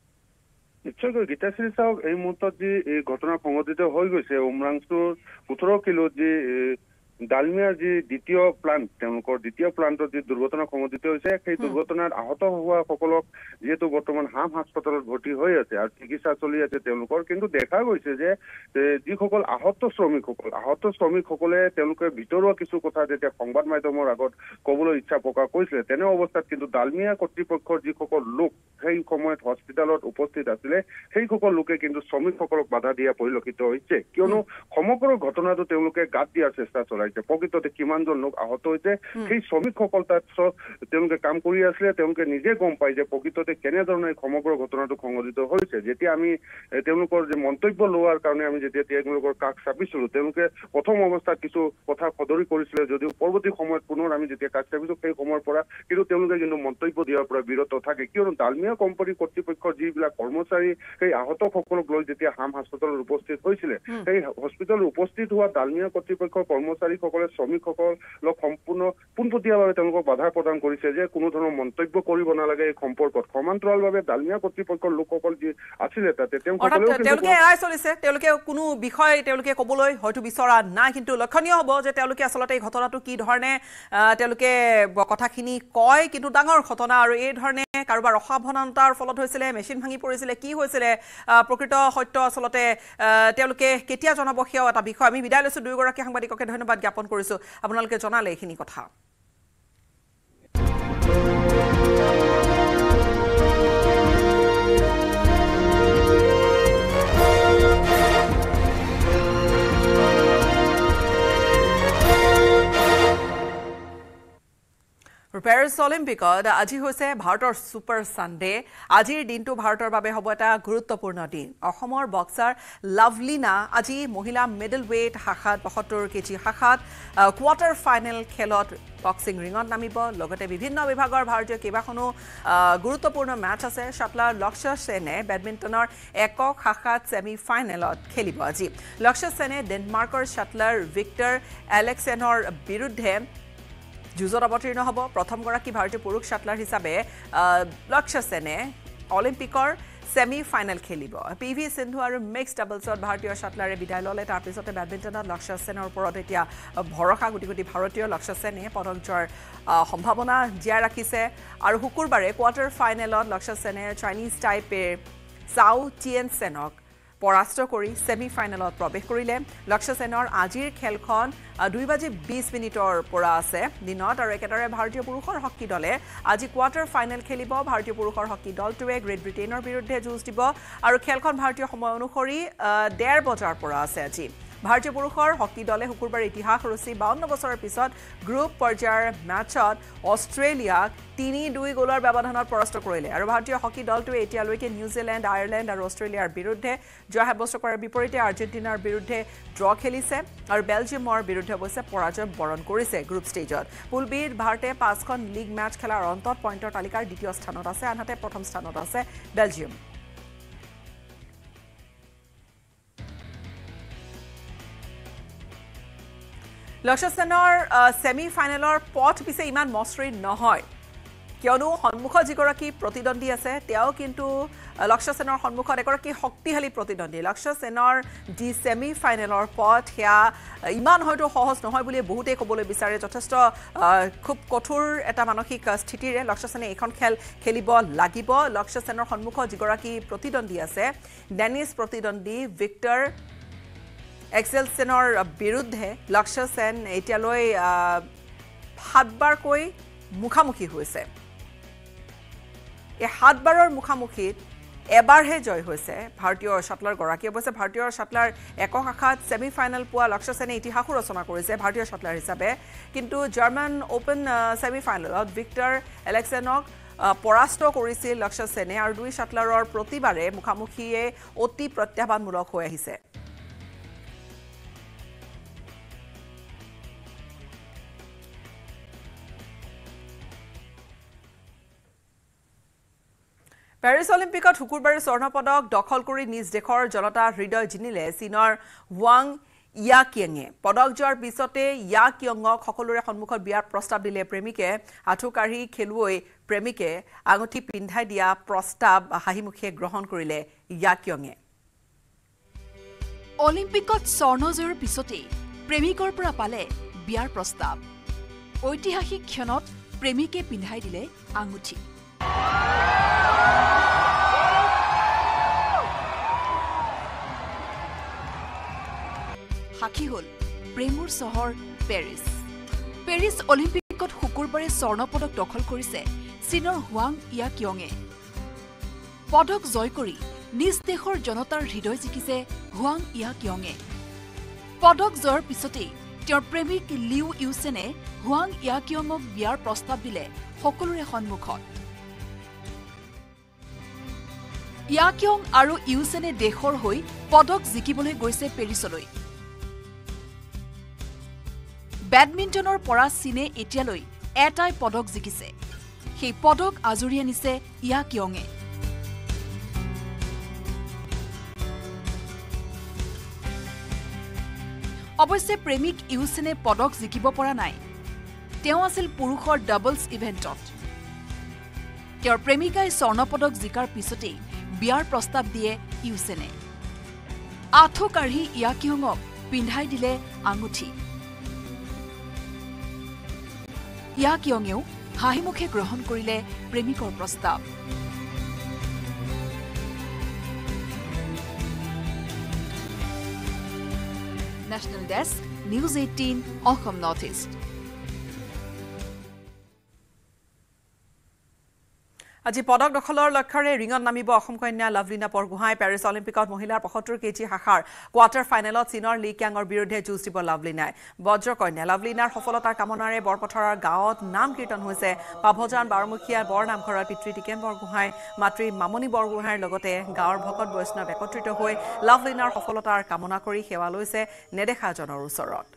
নিশ্চয়কৈ গীতাশ্ৰী চাওক এই মুহূৰ্তত যি এই ঘটনা সংঘটিত হৈ গৈছে উমৰাংচুৰ ওঠৰ কিলোত যি ডালমিয়াৰ যি দ্বিতীয় প্লান্ট তেওঁলোকৰ দ্বিতীয় প্লান্টত যি দুৰ্ঘটনা সংঘটিত হৈছে সেই দুৰ্ঘটনাত আহত হোৱা সকলক যিহেতু বৰ্তমান হাম হাস্পতালত ভৰ্তি হৈ আছে আৰু চিকিৎসা চলি আছে তেওঁলোকৰ কিন্তু দেখা গৈছে যে যিসকল আহত শ্ৰমিকসকল আহত শ্ৰমিকসকলে তেওঁলোকে ভিতৰুৱা কিছু কথা যেতিয়া সংবাদ মাধ্যমৰ আগত ক'বলৈ ইচ্ছা প্ৰকাশ কৰিছিলে তেনে অৱস্থাত কিন্তু ডালমিয়া কৰ্তৃপক্ষৰ যিসকল লোক সেই সময়ত হস্পিটেলত উপস্থিত আছিলে সেইসকল লোকে কিন্তু শ্ৰমিকসকলক বাধা দিয়া পৰিলক্ষিত হৈছে কিয়নো সমগ্ৰ ঘটনাটো তেওঁলোকে গাত দিয়াৰ চেষ্টা চলাইছে প্ৰকৃততে কিমানজন লোক আহত হৈছে সেই শ্ৰমিকসকল তাত তেওঁলোকে কাম কৰি আছিলে তেওঁলোকে নিজে গম পায় যে প্ৰকৃততে কেনেধৰণে সমগ্ৰ ঘটনাটো সংঘটিত হৈছে যেতিয়া আমি তেওঁলোকৰ যে মন্তব্য লোৱাৰ কাৰণে আমি যেতিয়া তেওঁলোকৰ কাষ চাপিছিলোঁ তেওঁলোকে প্ৰথম অৱস্থাত কিছু কথা সদৰি কৰিছিলে যদিও পৰৱৰ্তী সময়ত পুনৰ আমি যেতিয়া কাষ চাপিছোঁ সেই সময়ৰ পৰা কিন্তু তেওঁলোকে কিন্তু মন্তব্য দিয়াৰ পৰা বিৰত থাকে কিয়নো ডালমিয়া কোম্পানী কৰ্তৃপক্ষৰ যিবিলাক কৰ্মচাৰী সেই আহতসকলক লৈ যেতিয়া হাম হাস্পতালত উপস্থিত হৈছিলে সেই হস্পিটেলত উপস্থিত হোৱা ডালমিয়া কৰ্তৃপক্ষৰ কৰ্মচাৰী সকলে শ্ৰমিকসকলক সম্পূৰ্ণ পোনপটীয়াভাৱে তেওঁলোকক বাধা প্ৰদান কৰিছে যে কোনো ধৰণৰ মন্তব্য কৰিব নালাগে এই সম্পৰ্কত সমান্তৰালভাৱে ডালমিয়া কৰ্তৃপক্ষৰ লোকসকল যি আছিলে তাতে তেওঁলোকে এৰাই চলিছে তেওঁলোকে কোনো বিষয় তেওঁলোকে ক'বলৈ হয়তো বিচৰা নাই কিন্তু লক্ষণীয় হ'ব যে তেওঁলোকে আচলতে এই ঘটনাটো কি ধৰণে তেওঁলোকে কথাখিনি কয় কিন্তু ডাঙৰ ঘটনা আৰু এই ধৰণে কাৰোবাৰ অসাৱধানতাৰ ফলত হৈছিলে মেচিন ভাঙি পৰিছিলে কি হৈছিলে প্ৰকৃত সত্য আচলতে তেওঁলোকে কেতিয়া জনাব সেয়াও এটা বিষয় আমি বিদায় লৈছোঁ দুয়োগৰাকী সাংবাদিককে ধন্যবাদ জ্ঞাপন কৰিছোঁ আপোনালোকে জনালে এইখিনি কথা পেৰিছ অলিম্পিকত আজি হৈছে ভাৰতৰ সুপাৰ সানডে আজিৰ দিনটো ভাৰতৰ বাবে হ'ব এটা গুৰুত্বপূৰ্ণ দিন অসমৰ বক্সাৰ লাভলিনা আজি মহিলা মিডল ৱেট শাখাত পঁয়সত্তৰ কেজি শাখাত কোৱাৰ্টাৰ ফাইনেল খেলত বক্সিং ৰিঙত নামিব লগতে বিভিন্ন বিভাগৰ ভাৰতীয় কেইবাখনো গুৰুত্বপূৰ্ণ মেচ আছে শাটলাৰ লক্ষ্য সেনে বেডমিণ্টনৰ একক শাখাত ছেমি ফাইনেলত খেলিব আজি লক্ষ্য সেনে ডেনমাৰ্কৰ শাটলাৰ ভিক্টৰ এলেক্সেনৰ বিৰুদ্ধে যুঁজত অৱতীৰ্ণ হ'ব প্ৰথমগৰাকী ভাৰতীয় পুৰুষ শাটলাৰ হিচাপে লক্ষ্য সেনে অলিম্পিকৰ ছেমি ফাইনেল খেলিব পি ভি সিন্ধু আৰু মিক্স ডাবলছত ভাৰতীয় শাটলাৰে বিদায় ল'লে তাৰ পিছতে বেডমিণ্টনত লক্ষ্য সেনৰ ওপৰত এতিয়া ভৰসা কোটি কোটি ভাৰতীয় লক্ষ্য সেনে পদক জয়ৰ সম্ভাৱনা জীয়াই ৰাখিছে আৰু শুকুৰবাৰে কোৱাৰ্টাৰ ফাইনেলত লক্ষ্য সেনে চাইনিজ টাইপেৰ চাও টিয়েন সেনক পৰাস্ত কৰি ছেমি ফাইনেলত প্ৰৱেশ কৰিলে লক্ষ্য সেনৰ আজিৰ খেলখন দুই বাজি বিশ মিনিটৰ পৰা আছে দিনত আৰু একেদৰে ভাৰতীয় পুৰুষৰ হকী দলে আজি কোৱাৰ্টাৰ ফাইনেল খেলিব ভাৰতীয় পুৰুষৰ হকী দলটোৱে গ্ৰেট ব্ৰিটেইনৰ বিৰুদ্ধে যুঁজ দিব আৰু খেলখন ভাৰতীয় সময় অনুসৰি ডেৰ বজাৰ পৰা আছে আজি ভাৰতীয় পুৰুষৰ হকী দলে শুকুৰবাৰে ইতিহাস ৰচি বাৱন্ন বছৰৰ পিছত গ্ৰুপ পৰ্যায়ৰ মেচত অষ্ট্ৰেলিয়াক তিনি দুই গ'লৰ ব্যৱধানত পৰাস্ত কৰিলে আৰু ভাৰতীয় হকী দলটোৱে এতিয়ালৈকে নিউজিলেণ্ড আয়াৰলেণ্ড আৰু অষ্ট্ৰেলিয়াৰ বিৰুদ্ধে জয় সাব্যস্ত কৰাৰ বিপৰীতে আৰ্জেণ্টিনাৰ বিৰুদ্ধে ড্ৰ খেলিছে আৰু বেলজিয়ামৰ বিৰুদ্ধে অৱশ্যে পৰাজয় বৰণ কৰিছে গ্ৰুপ ষ্টেজত পুল বিত ভাৰতে পাঁচখন লীগ মেচ খেলাৰ অন্তত পইণ্টৰ তালিকাৰ দ্বিতীয় স্থানত আছে আনহাতে প্ৰথম স্থানত আছে বেলজিয়াম লক্ষ্য সেনৰ ছেমি ফাইনেলৰ পথ পিছে ইমান মসৃণ নহয় কিয়নো সন্মুখত যিগৰাকী প্ৰতিদ্বন্দ্বী আছে তেওঁ কিন্তু লক্ষ্য সেনৰ সন্মুখত এগৰাকী শক্তিশালী প্ৰতিদ্বন্দ্বী লক্ষ্য সেনৰ যি ছেমি ফাইনেলৰ পথ সেয়া ইমান হয়তো সহজ নহয় বুলি বহুতেই ক'বলৈ বিচাৰে যথেষ্ট খুব কঠোৰ এটা মানসিক স্থিতিৰে লক্ষ্য সেনে এইখন খেল খেলিব লাগিব লক্ষ্য সেনৰ সন্মুখত যিগৰাকী প্ৰতিদ্বন্দ্বী আছে ডেনিছ প্ৰতিদ্বন্দ্বী ভিক্টৰ এক্সেলছেনৰ বিৰুদ্ধে লক্ষ্য সেন এতিয়ালৈ সাতবাৰকৈ মুখামুখি হৈছে এই সাতবাৰৰ মুখামুখিত এবাৰহে জয় হৈছে ভাৰতীয় শাটলাৰ গৰাকী অৱশ্যে ভাৰতীয় শাটলাৰ একক শাখাত ছেমি ফাইনেল পোৱা লক্ষ্য সেনে ইতিহাসো ৰচনা কৰিছে ভাৰতীয় শাটলাৰ হিচাপে কিন্তু জাৰ্মান অ'পেন ছেমি ফাইনেলত ভিক্টৰ এলেক্সেনক পৰাস্ত কৰিছিল লক্ষ্য সেনে আৰু দুই শাটলাৰৰ প্ৰতিবাৰে মুখামুখিয়ে অতি প্ৰত্যাহ্বানমূলক হৈ আহিছে পেৰিছ অলিম্পিকত শুকুৰবাৰে স্বৰ্ণ পদক দখল কৰি নিজ দেশৰ জনতা হৃদয় জিনিলে চীনৰ ৱাং ইয়াকিয়েঙে পদক জয়ৰ পিছতে ইয়াকিয়ঙক সকলোৰে সন্মুখত বিয়াৰ প্ৰস্তাৱ দিলে প্ৰেমিকে আঁঠু কাঢ়ি খেলুৱৈ প্ৰেমিকে আঙুঠি পিন্ধাই দিয়া প্ৰস্তাৱ হাঁহিমুখে গ্ৰহণ কৰিলে ইয়াকিয়ঙে অলিম্পিকত স্বৰ্ণ জয়ৰ পিছতে প্ৰেমিকৰ পৰা পালে বিয়াৰ প্ৰস্তাৱ ঐতিহাসিক ক্ষণত প্ৰেমিকে পিন্ধাই দিলে আঙুঠি সাক্ষী হল প্ৰেমৰ চহৰ পেৰিছ পেৰিছ অলিম্পিকত শুকুৰবাৰে স্বৰ্ণ পদক দখল কৰিছে চীনৰ হুৱাং ইয়াকিয়ঙে পদক জয় কৰি নিজ দেশৰ জনতাৰ হৃদয় জিকিছে হুৱাং ইয়াকিয়ঙে পদক জয়ৰ পিছতেই তেওঁৰ প্ৰেমিক লিউ ইউচেনে হুৱাং ইয়াকিয়ঙক বিয়াৰ প্ৰস্তাৱ দিলে সকলোৰে সন্মুখত ইয়াকিয়ং আৰু ইউচেনে দেশৰ হৈ পদক জিকিবলৈ গৈছে পেৰিছলৈ বেডমিণ্টনৰ পৰা চীনে এতিয়ালৈ এটাই পদক জিকিছে সেই পদক আজুৰি আনিছে ইয়াকিয়ঙে অৱশ্যে প্ৰেমিক ইউচেনে পদক জিকিব পৰা নাই তেওঁ আছিল পুৰুষৰ ডাবলছ ইভেণ্টত তেওঁৰ প্ৰেমিকাই স্বৰ্ণ পদক জিকাৰ পিছতেই বিয়াৰ প্ৰস্তাৱ দিয়ে ইউচেনে আঁঠু কাঢ়ি ইয়াকিয়ঙক পিন্ধাই দিলে আঙুঠি ইয়াকিয়ঙেও হাঁহিমুখে গ্ৰহণ কৰিলে প্ৰেমিকৰ প্ৰস্তাৱ national desk news eighteen Assam north east আজি পদক দখলৰ লক্ষ্যৰে ৰিঙত নামিব অসম কন্যা লাভলিনা বৰগোহাঁই পেৰিছ অলিম্পিকত মহিলাৰ পঁয়সত্তৰ কেজি শাখাৰ কোৱাৰ্টাৰ ফাইনেলত চীনৰ লি কিয়াঙৰ বিৰুদ্ধে যুঁজ দিব লাভলিনাই বজ্ৰ কন্যা লাভলিনাৰ সফলতাৰ কামনাৰে বৰপথাৰৰ গাঁৱত নাম কীৰ্তন হৈছে পাভজান বাৰমুখীয়া বৰ নামঘৰৰ পিতৃ টিকেন বৰগোহাঁই মাতৃ মামনি বৰগোহাঁইৰ লগতে গাঁৱৰ ভকত বৈষ্ণৱ একত্ৰিত হৈ লাভলিনাৰ সফলতাৰ কামনা কৰি সেৱা লৈছে নেদেখাজনৰ ওচৰত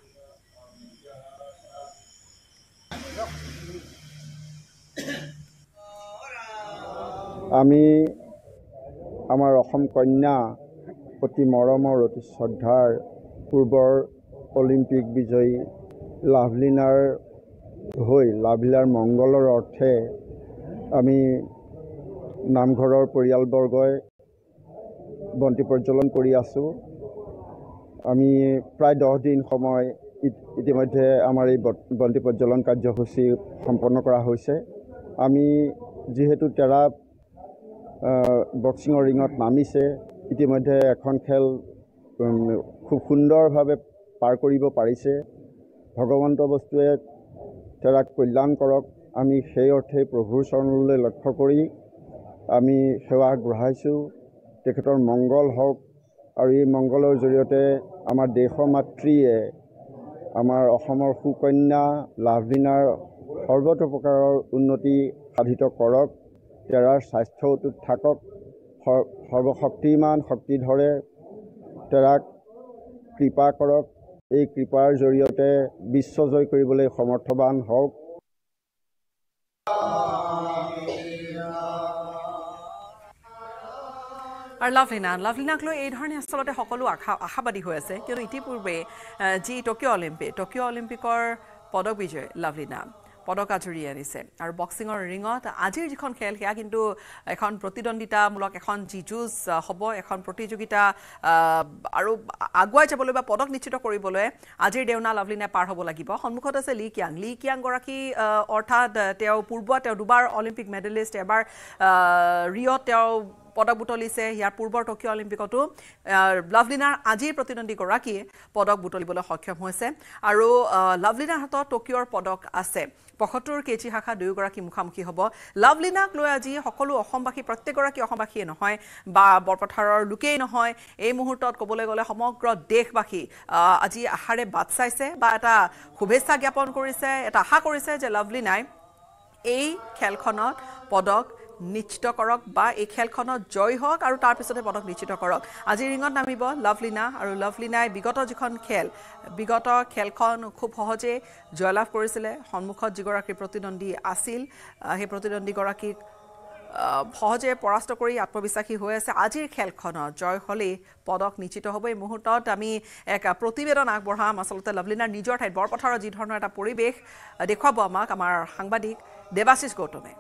আমি আমাৰ অসম কন্যা অতি মৰমৰ অতি শ্ৰদ্ধাৰ পূৰ্বৰ অলিম্পিক বিজয়ী লাভলিনাৰ হৈ লাভলিনাৰ মংগলৰ অৰ্থে আমি নামঘৰৰ পৰিয়ালবৰ্গই বন্তি প্ৰজ্বলন কৰি আছোঁ আমি প্ৰায় দহ দিন সময় ইতিমধ্যে আমাৰ এই বন্তি প্ৰজ্বলন কাৰ্যসূচী সম্পন্ন কৰা হৈছে আমি যিহেতু তেৰা বক্সিঙৰ ৰিঙত নামিছে ইতিমধ্যে এখন খেল খুব সুন্দৰভাৱে পাৰ কৰিব পাৰিছে ভগৱন্ত বস্তুৱে তেৰাক কল্যাণ কৰক আমি সেই অৰ্থে প্ৰভুৰ চৰণলৈ লক্ষ্য কৰি আমি সেৱা আগবঢ়াইছোঁ তেখেতৰ মংগল হওক আৰু এই মংগলৰ জৰিয়তে আমাৰ দেশমাতৃয়ে আমাৰ অসমৰ সুকন্যা লাভলিনাৰ সৰ্বতো প্ৰকাৰৰ উন্নতি সাধিত কৰক তেৰাৰ স্বাস্থ্য অটুট থাকক সৰ্বশক্তিমান শক্তিধৰে তেৰাক কৃপা কৰক এই কৃপাৰ জৰিয়তে বিশ্বজয় কৰিবলৈ সমৰ্থবান হওক আৰু লাভলিনা লাভলিনাক লৈ এই ধৰণে আচলতে সকলো আশা আশাবাদী হৈ আছে কিয়নো ইতিপূৰ্বে যি টকিঅ' অলিম্পিক টকিঅ' অলিম্পিকৰ পদক বিজয় লাভলিনা পদক আজৰি আনিছে আৰু বক্সিঙৰ ৰিঙত আজিৰ যিখন খেল সেয়া কিন্তু এখন প্ৰতিদ্বন্দ্বিতামূলক এখন যি যুঁজ হ'ব এখন প্ৰতিযোগিতা আৰু আগুৱাই যাবলৈ বা পদক নিশ্চিত কৰিবলৈ আজিৰ দেওনা লাভলিনাই পাৰ হ'ব লাগিব সন্মুখত আছে লি কিয়াং লি কিয়াং গৰাকী অৰ্থাৎ তেওঁ পূৰ্ব তেওঁ দুবাৰ অলিম্পিক মেডেলিষ্ট এবাৰ ৰিঅ'ত তেওঁ পদক বুটলিছে ইয়াৰ পূৰ্বৰ টকিঅ' অলিম্পিকতো লাভলিনাৰ আজিৰ প্ৰতিদ্বন্দ্বীগৰাকীয়ে পদক বুটলিবলৈ সক্ষম হৈছে আৰু লাভলিনাৰ হাতত টকিঅ'ৰ পদক আছে পঁয়সত্তৰ কেজি শাখা দুয়োগৰাকী মুখামুখি হ'ব লাভলিনাক লৈ আজি সকলো অসমবাসী প্ৰত্যেকগৰাকী অসমবাসীয়ে নহয় বা বৰপথাৰৰ লোকেই নহয় এই মুহূৰ্তত ক'বলৈ গ'লে সমগ্ৰ দেশবাসী আজি আশাৰে বাট চাইছে বা এটা শুভেচ্ছা জ্ঞাপন কৰিছে এটা আশা কৰিছে যে লাভলিনাই এই খেলখনত পদক নিশ্চিত কৰক বা এই খেলখনত জয় হওক আৰু তাৰ পিছতে পদক নিশ্চিত কৰক আজি ৰিঙত নামিব লাভলিনা আৰু লাভলিনাই বিগত যিখন খেল বিগত খেলখন খুব সহজে জয়লাভ কৰিছিলে সন্মুখত যিগৰাকী প্ৰতিদ্বন্দ্বী আছিল সেই প্ৰতিদ্বন্দ্বীগৰাকীক সহজে পৰাস্ত কৰি আত্মবিশ্বাসী হৈ আছে আজিৰ খেলখনত জয় হ'লেই পদক নিশ্চিত হ'ব এই মুহূৰ্তত আমি এক প্ৰতিবেদন আগবঢ়াম আচলতে লাভলিনাৰ নিজৰ ঠাইত বৰপথাৰৰ যি ধৰণৰ এটা পৰিৱেশ দেখুৱাব আমাক আমাৰ সাংবাদিক দেৱাশিষ গৌতমে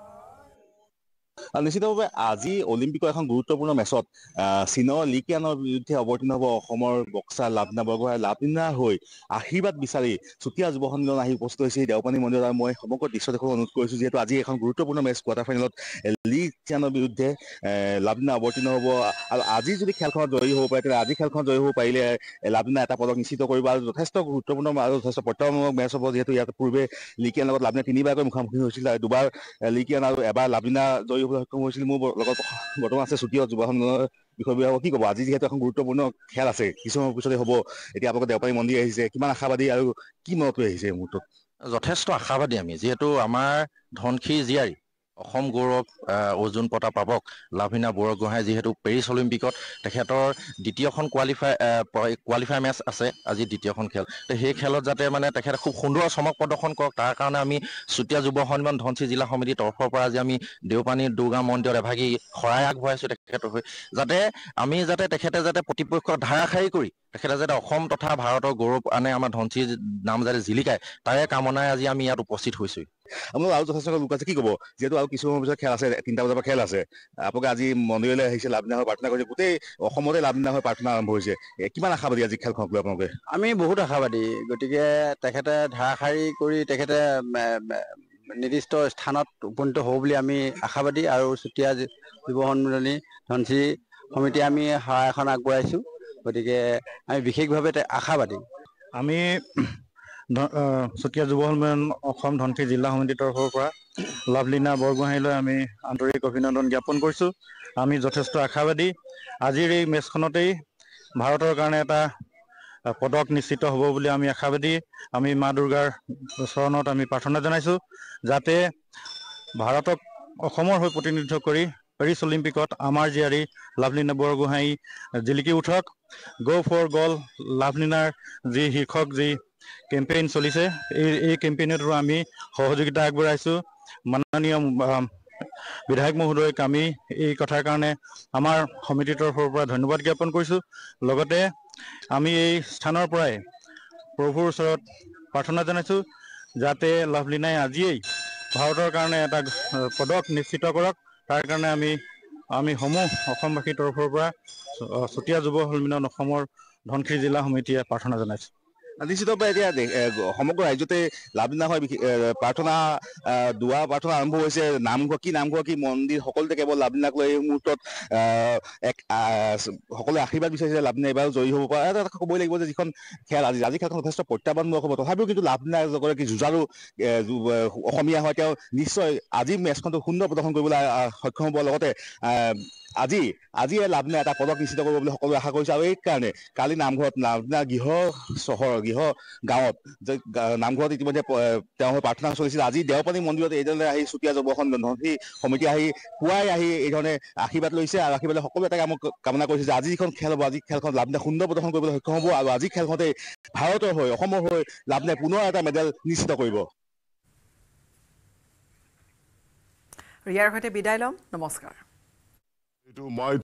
নিশ্চিতভাৱে আজি অলিম্পিকৰ এখন গুৰুত্বপূৰ্ণ মেচত চীনৰ লি কিয়ানৰ বিৰুদ্ধে অৱতীৰ্ণ হ'ব অসমৰ বক্সাৰ লাভলিনা বৰগোহাঁই লাভলিনা হৈ আশীৰ্বাদ বিচাৰি চুতীয়া যুৱ সন্মিলন আহি উপস্থিত হৈছে দেওপানী মন্দিৰত আৰু মই সমগ্ৰ দৃশ্য দেখুৱাবলৈ অনুৰোধ কৰিছোঁ যিহেতু আজি এখন গুৰুত্বপূৰ্ণ মেচ কোৱাৰ্টাৰ ফাইনেলত লি কিয়ানৰ বিৰুদ্ধে লাভলিনা অৱতীৰ্ণ হ'ব আৰু আজি যদি খেলখনত জয়ী হ'ব পাৰে তেতিয়া আজি খেলখনত জয়ী হ'ব পাৰিলে লাভলিনা এটা পদক নিশ্চিত কৰিব আৰু যথেষ্ট গুৰুত্বপূৰ্ণ আৰু যথেষ্ট প্ৰত্যাহ্বানমূলক মেচ হ'ব যিহেতু ইয়াত পূৰ্বে লি কিয়ানৰ লগত লাভলিনা তিনিবাৰকৈ মুখামুখি হৈছিল আৰু দুবাৰ লি কিয়ান আৰু এবাৰ লাভলিনা জয়ী সক্ষম হৈছিল মোৰ লগত বৰ্তমান আছে চুতীয়া যুৱ সন্মিলনৰ বিষয়ববীয়া কি ক'ব আজি যিহেতু এখন গুৰুত্বপূৰ্ণ খেল আছে কিছুসময় পিছতে হ'ব এতিয়া আপোনালোকে দেওপানী মন্দিৰ আহিছে কিমান আশাবাদী আৰু কি মনত লৈ আহিছে এই মুহূৰ্তত যথেষ্ট আশাবাদী আমি যিহেতু আমাৰ ধনশী জীয়াৰী অসম গৌৰৱ অৰ্জুন বঁটা পাবক লাভলিনা বৰগোহাঁই যিহেতু পেৰিছ অলিম্পিকত তেখেতৰ দ্বিতীয়খন কোৱালিফাই কোৱালিফাই মেচ আছে আজি দ্বিতীয়খন খেল তো সেই খেলত যাতে মানে তেখেতে খুব সুন্দৰ চমক প্ৰদৰ্শন কৰক তাৰ কাৰণে আমি চুতীয়া যুৱ সন্মিলন ধনশী জিলা সমিতিৰ তৰফৰ পৰা আজি আমি দেওপানী দুৰ্গা মন্দিৰত এভাগি শৰাই আগবঢ়াইছোঁ তেখেতৰ হৈ যাতে আমি যাতে তেখেতে যাতে প্ৰতিপক্ষক ধাৰাসাৰী কৰি তেখেতে যাতে অসম তথা ভাৰতৰ গৌৰৱ আনে আমাৰ ধনশীৰ নাম যাতে জিলিকায় তাৰে কামনাই আজি আমি ইয়াত উপস্থিত হৈছোঁ আপোনালোক আৰু যথেষ্ট লোক আছে কি ক'ব যিহেতু আৰু কিছু সময় পিছত খেল আছে তিনিটা বজাৰ পৰা খেল আছে আপোনালোকে আজি মন্দিৰলৈ আহিছে লাভলিনা হৈ প্ৰাৰ্থনা কৰিছে গোটেই অসমতে লাভলিনা হৈ প্ৰাৰ্থনা আৰম্ভ হৈছে কিমান আশাবাদী আজি খেলখনক লৈ আপোনালোকে আমি বহুত আশাবাদী গতিকে তেখেতে ধাৰাসাৰী কৰি তেখেতে নিৰ্দিষ্ট স্থানত উপনীত হ'ব বুলি আমি আশাবাদী আৰু চুতীয়া যুৱ সন্মিলনী ধনশী সমিতি আমি শৰাই এখন আগবঢ়াইছোঁ গতিকে আমি বিশেষভাৱে আশাবাদী আমি চুতীয়া যুৱ সন্মিলন অসম ধনশী জিলা সমিতিৰ তৰফৰ পৰা লাভলীনা বৰগোহাঁইলৈ আমি আন্তৰিক অভিনন্দন জ্ঞাপন কৰিছোঁ। আমি যথেষ্ট আশাবাদী আজিৰ এই মেচখনতেই ভাৰতৰ কাৰণে এটা পদক নিশ্চিত হ'ব বুলি আমি আশাবাদী। আমি মা দুৰ্গাৰ চৰণত আমি প্ৰাৰ্থনা জনাইছোঁ যাতে ভাৰতক অসমৰ হৈ প্ৰতিনিধিত্ব কৰি পেৰিছ অলিম্পিকত আমাৰ জীয়াৰী লাভলীনা বৰগোহাঁই জিলিকি উঠক। গ' ফৰ গ'ল লাভলীনাৰ যি শীৰ্ষক যি কেম্পেইন চলিছে এই এই কেম্পেইনতো আমি সহযোগিতা আগবঢ়াইছোঁ। মাননীয় বিধায়ক মহোদয়ক আমি এই কথাৰ কাৰণে আমাৰ সমিতিৰ তৰফৰ পৰা ধন্যবাদ জ্ঞাপন কৰিছোঁ। লগতে আমি এই স্থানৰ পৰাই প্ৰভুৰ ওচৰত প্ৰাৰ্থনা জনাইছোঁ যাতে লাভলীনাই আজিয়েই ভাৰতৰ কাৰণে এটা পদক নিশ্চিত কৰক। তাৰ কাৰণে আমি আমি সমূহ অসমবাসীৰ তৰফৰ পৰা চুতীয়া যুৱ সন্মিলন অসমৰ ধনশিৰি জিলা সমিতিয়ে প্ৰাৰ্থনা জনাইছোঁ। নিশ্চিতভাৱে এতিয়া সমগ্ৰ ৰাজ্যতে লাভলীনা হয় প্ৰাৰ্থনা দুৱা প্ৰাৰ্থনা আৰম্ভ হৈছে। নামঘৰ কি নামঘৰ কি মন্দিৰ সকলোতে কেৱল লাভলীনাক লৈ এই মুহূৰ্তত এক সকলোৱে আশীৰ্বাদ বিচাৰিছে লাভলীনা এইবাৰ জয়ী হ'ব পৰা। এটা ক'বই লাগিব যে যিখন খেল আজি আজি খেলখন যথেষ্ট প্ৰত্যাহ্বানমূলক হ'ব। তথাপিও কিন্তু লাভলীনা এগৰাকী যুঁজাৰু অসমীয়া হয়, তেওঁ নিশ্চয় আজি মেচখনটো সুন্দৰ প্ৰদৰ্শন কৰিবলৈ সক্ষম হ'ব। লগতে আজি আজি লাভলীনা এটা পদক নিশ্চিত কৰিব বুলি সকলোৱে আশা কৰিছে। আৰু এই কাৰণে কালি নামঘৰত লাভলীনা গৃহ চহৰ গৃহ গাঁৱত যে নামঘৰত ইতিমধ্যে তেওঁ হৈ প্ৰাৰ্থনা চলিছিল। আজি দেওপানী মন্দিৰত এইদৰে আহি চুতীয়া যুৱ ধনশিৰি সমিতি আহি পুৱাই আহি এইধৰণে আশীৰ্বাদ লৈছে আৰু আশীৰ্বাদ সকলোৱে এটা কামনা কৰিছে যে আজি যিখন খেল হ'ব আজি খেলখন লাভলীনা সুন্দৰ প্ৰদৰ্শন কৰিবলৈ সক্ষম হ'ব আৰু আজি খেলখনতে ভাৰতৰ হৈ অসমৰ হৈ লাভলীনাই পুনৰ এটা মেডেল নিশ্চিত কৰিব। ইয়াৰ সৈতে বিদায় ল'ম। নমস্কাৰ।